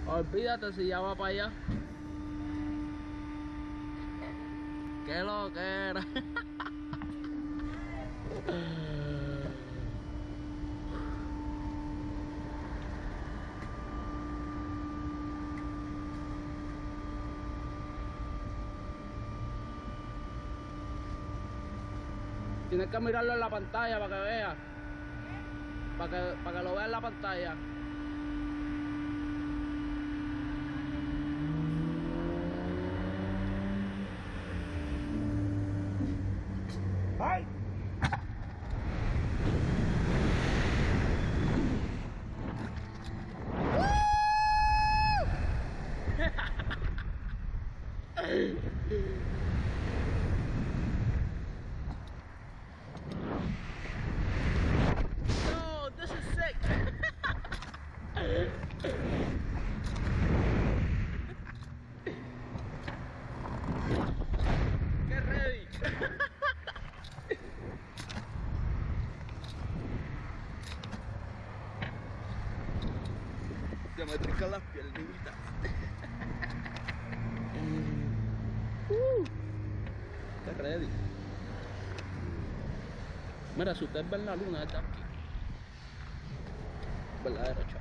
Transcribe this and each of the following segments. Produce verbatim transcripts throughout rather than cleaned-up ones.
Olvídate si ya va para allá. Qué lo que era. Tienes que mirarlo en la pantalla para que veas. Para que, para que lo veas en la pantalla. ¡Ay! No, this is sick. Get ready. Se me trincan las piernitas. uh, Get ready. Mira, si ustedes ven la luna desde aquí, verdadero chavo.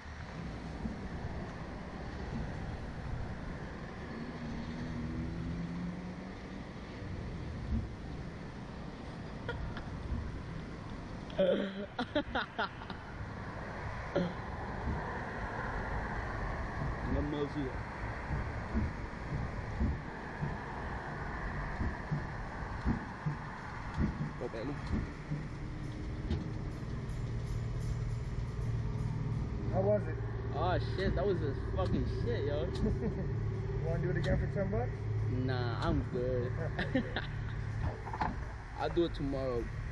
No me decía. Copelo. How was it? Oh shit, that was just fucking shit, yo. You want to do it again for ten bucks? Nah, I'm good. I'll do it tomorrow.